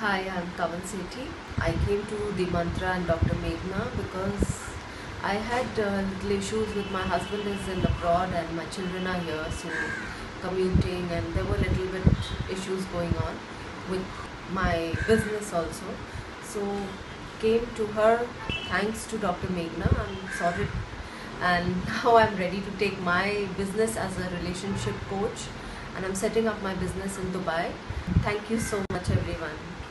Hi, I'm Kavan Sethi. I came to the Mantra and Dr. Meghna because I had little issues with my husband is in abroad and my children are here, so commuting and there were little bit issues going on with my business also. So came to her thanks to Dr. Meghna. I'm sorted and now I'm ready to take my business as a relationship coach and I'm setting up my business in Dubai. Thank you so much everyone.